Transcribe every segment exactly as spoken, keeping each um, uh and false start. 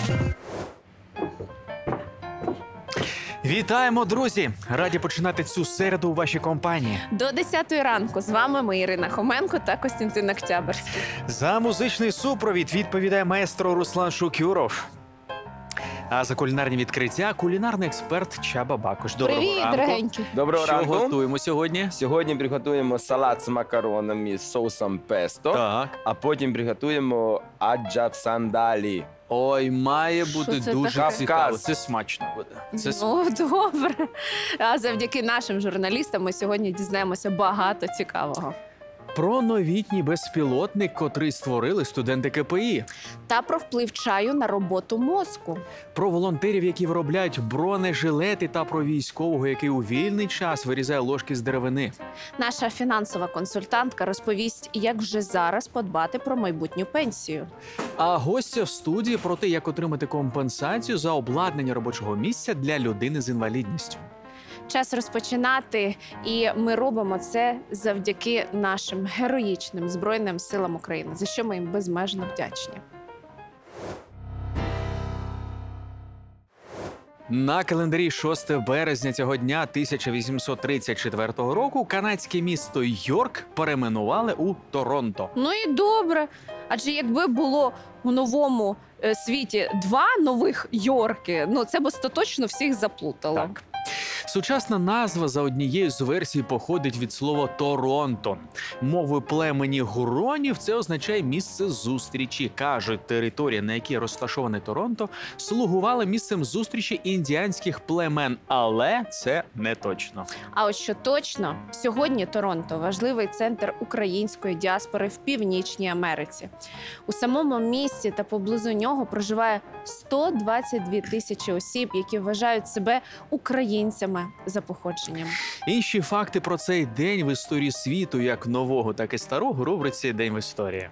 Вітаємо, друзі! Раді починати цю середу у вашій компанії. До десятої ранку з вами ми, Ірина Хоменко та Костянтин Октябрьський. За музичний супровід відповідає маестро Руслан Шукюров. А за кулінарні відкриття – кулінарний експерт Чаба Бакуш. Доброго Привіт, ранку. дорогенькі. Доброго Що ранку. готуємо сьогодні? Сьогодні приготуємо салат з макаронами з соусом песто, Так. а потім приготуємо аджап сандалі. Ой, має Що бути це дуже таке? цікаво. Кавказ. Це смачно буде. Це с- Ну, добре. А завдяки нашим журналістам ми сьогодні дізнаємося багато цікавого. Про новітній безпілотник, котрий створили студенти ке пе і. Та про вплив чаю на роботу мозку. Про волонтерів, які виробляють бронежилети, та про військового, який у вільний час вирізає ложки з деревини. Наша фінансова консультантка розповість, як вже зараз подбати про майбутню пенсію. А гостя в студії про те, як отримати компенсацію за обладнання робочого місця для людини з інвалідністю. Час розпочинати, і ми робимо це завдяки нашим героїчним Збройним силам України, за що ми їм безмежно вдячні. На календарі шостого березня цього дня тисяча вісімсот тридцять четвертого року канадське місто Йорк перейменували у Торонто. Ну і добре. Адже якби було у новому е, світі два нових Йорки, ну це б остаточно всіх заплутало. Так. Сучасна назва за однією з версій походить від слова «Торонто». Мовою племені гуронів це означає місце зустрічі. Кажуть, територія, на якій розташоване Торонто, слугувала місцем зустрічі індіанських племен. Але це не точно. А от що точно, сьогодні Торонто – важливий центр української діаспори в Північній Америці. У самому місті та поблизу нього проживає сто двадцять дві тисячі осіб, які вважають себе українцями за походженням. Інші факти про цей день в історії світу, як нового, так і старого, у рубриці «День в історії».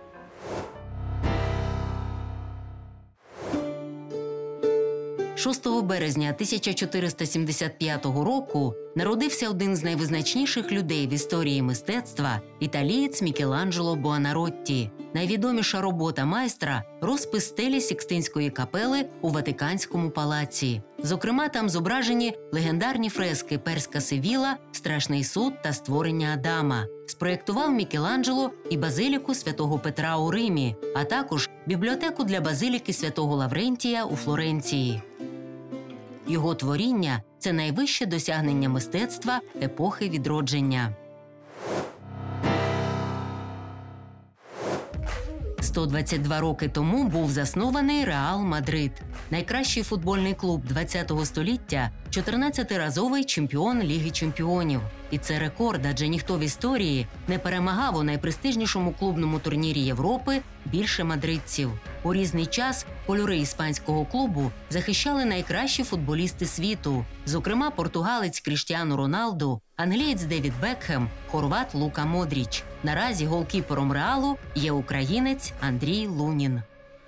шостого березня тисяча чотириста сімдесят п'ятого року народився один з найвизначніших людей в історії мистецтва – італієць Мікеланджело Буонаротті. Найвідоміша робота майстра – розпис стелі Сікстинської капели у Ватиканському палаці. Зокрема, там зображені легендарні фрески «Перська Севіла», «Страшний суд» та «Створення Адама». Спроєктував Мікеланджело і базиліку Святого Петра у Римі, а також бібліотеку для базиліки Святого Лаврентія у Флоренції. Його творіння – це найвище досягнення мистецтва епохи відродження. сто двадцять два роки тому був заснований Реал Мадрид – найкращий футбольний клуб ХХ століття, чотирнадцятиразовий чемпіон Ліги чемпіонів. І це рекорд, адже ніхто в історії не перемагав у найпрестижнішому клубному турнірі Європи більше мадридців. У різний час кольори іспанського клубу захищали найкращі футболісти світу, зокрема португалець Кріштіану Роналду, англієць Девід Бекхем, хорват Лука Модріч. Наразі голкіпером Реалу є українець Андрій Лунін.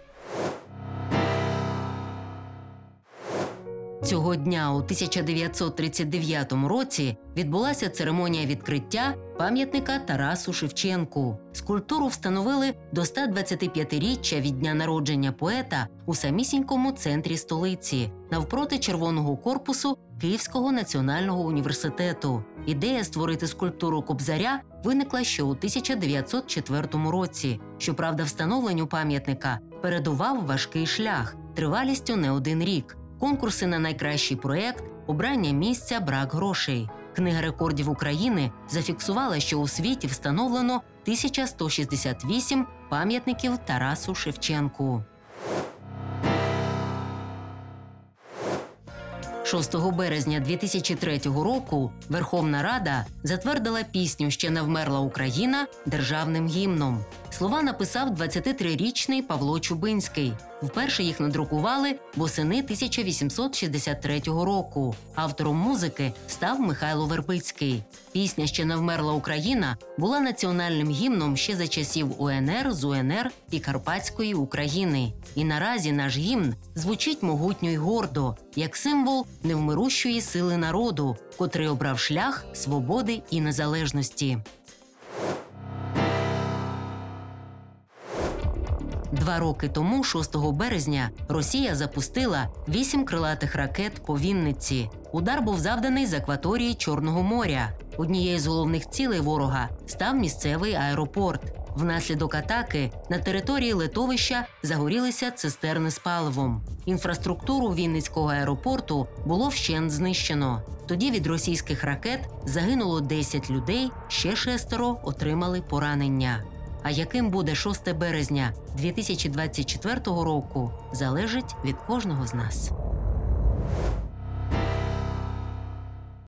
Цього дня у тисяча дев'ятсот тридцять дев'ятому році відбулася церемонія відкриття пам'ятника Тарасу Шевченку. Скульптуру встановили до ста двадцятип'ятиріччя від дня народження поета у самісінькому центрі столиці, навпроти червоного корпусу Київського національного університету. Ідея створити скульптуру Кобзаря виникла ще у тисяча дев'ятсот четвертому році. Щоправда, встановленню пам'ятника передував важкий шлях, тривалістю не один рік. Конкурси на найкращий проєкт, обрання місця, брак грошей. Книга рекордів України зафіксувала, що у світі встановлено тисяча сто шістдесят вісім пам'ятників Тарасу Шевченку. шостого березня дві тисячі третього року Верховна Рада затвердила пісню «Ще не вмерла Україна» державним гімном. Слова написав двадцятитрирічний Павло Чубинський. Вперше їх надрукували восени тисяча вісімсот шістдесят третього року. Автором музики став Михайло Вербицький. Пісня «Ще не вмерла Україна» була національним гімном ще за часів у ен ер, зу ен ер і Карпатської України. І наразі наш гімн звучить могутньо й гордо, як символ невмирущої сили народу, котрий обрав шлях свободи і незалежності. Два роки тому, шостого березня, Росія запустила вісім крилатих ракет по Вінниці. Удар був завданий з акваторії Чорного моря. Однією з головних цілей ворога став місцевий аеропорт. Внаслідок атаки на території литовища загорілися цистерни з паливом. Інфраструктуру Вінницького аеропорту було вщент знищено. Тоді від російських ракет загинуло десять людей, ще шестеро отримали поранення. А яким буде шостого березня дві тисячі двадцять четвертого року, залежить від кожного з нас.